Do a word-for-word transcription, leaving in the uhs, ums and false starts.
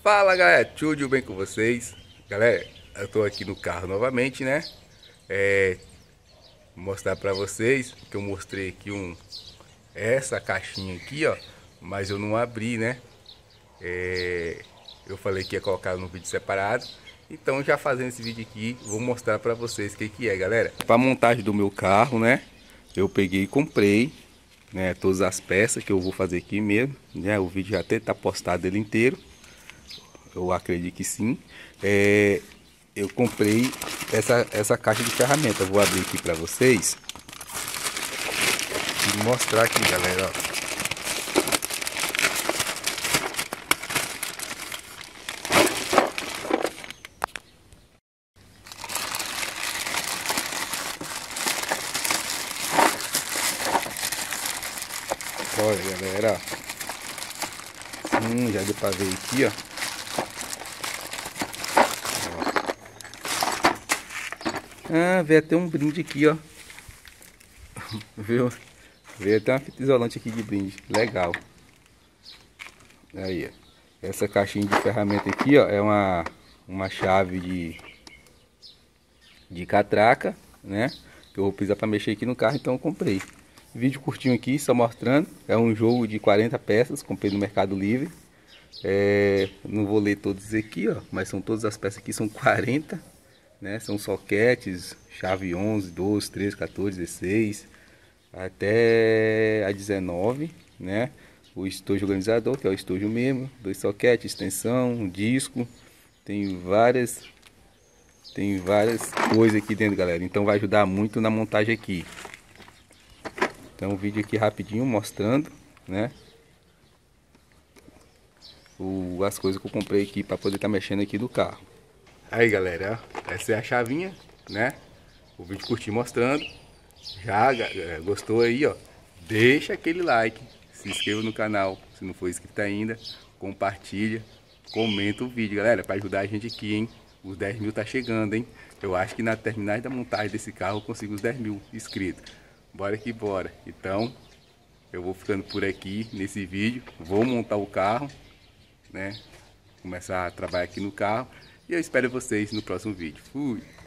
Fala galera, tudo bem com vocês? Galera, eu tô aqui no carro novamente, né? É, mostrar pra vocês que eu mostrei aqui um essa caixinha aqui, ó, mas eu não abri, né? É, eu falei que ia colocar no vídeo separado, então já fazendo esse vídeo aqui, vou mostrar pra vocês o que que é, galera. Pra montagem do meu carro, né? Eu peguei e comprei, né? Todas as peças que eu vou fazer aqui mesmo, né? O vídeo já até tá postado ele inteiro. Eu acredito que sim. É, eu comprei essa, essa caixa de ferramenta. Eu vou abrir aqui para vocês e mostrar aqui, galera. Ó. Olha, galera. Hum, já deu para ver aqui, ó. Ah, veio até um brinde aqui, ó. Viu? Veio até uma fita isolante aqui de brinde. Legal. Aí, ó. Essa caixinha de ferramenta aqui, ó, é uma, uma chave de, de catraca, né? Que eu vou precisar para mexer aqui no carro, então eu comprei. Vídeo curtinho aqui, só mostrando. É um jogo de quarenta peças, comprei no Mercado Livre. É, não vou ler todos aqui, ó, mas são todas as peças aqui, são quarenta. Né? São soquetes, chave onze, doze, treze, quatorze, dezesseis até a dezenove, né? O estojo organizador, que é o estojo mesmo, dois soquetes, extensão, um disco, tem várias tem várias coisas aqui dentro, galera. Então vai ajudar muito na montagem aqui. Então um vídeo aqui rapidinho mostrando, né? O, as coisas que eu comprei aqui para poder estar tá mexendo aqui do carro. Aí galera, essa é a chavinha, né? O vídeo curtinho mostrando. Já gostou aí, ó? Deixa aquele like, se inscreva no canal se não for inscrito ainda, compartilha, comenta o vídeo, galera, para ajudar a gente aqui, hein? Os dez mil tá chegando, hein? Eu acho que na terminagem da montagem desse carro eu consigo os dez mil inscritos. Bora que bora. Então, eu vou ficando por aqui nesse vídeo. Vou montar o carro, né? Começar a trabalhar aqui no carro. E eu espero vocês no próximo vídeo. Fui!